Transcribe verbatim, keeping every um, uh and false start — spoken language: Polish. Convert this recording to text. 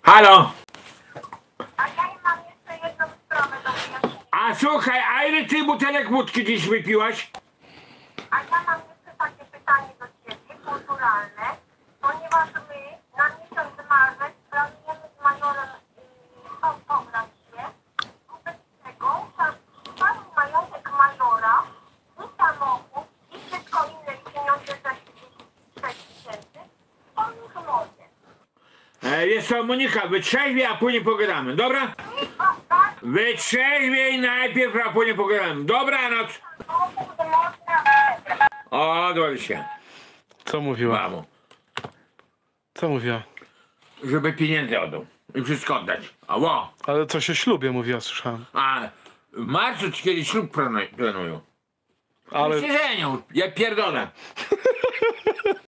Halo? A ja mam jeszcze jedną sprawę do wyjaśnienia. A słuchaj, a ile ty butelek wódki dziś wypiłaś? A ja mam jeszcze takie pytanie do Ciebie, kulturalne, ponieważ my na miesiąc marzec planujemy z majorem yy, pobrać się. Wobec tego cały majątek majora i samochód i wszystko inne pieniądze za trzydzieści sześć tysięcy to już moje. E, wiesz co, Monika, wytrzeźwiej, a później pogadamy, dobra? Tak? Wytrzeźwiej najpierw, a później pogadamy. Dobranoc. Samochód można... Odwal się, Co mówiła? mamo. Co mówiła? Żeby pieniądze oddał i wszystko oddać. Ało. Ale coś o ślubie mówiła, słyszałem. A w marcu ci kiedyś ślub planu- planują. Ale Ale... się żenią, ja pierdolę.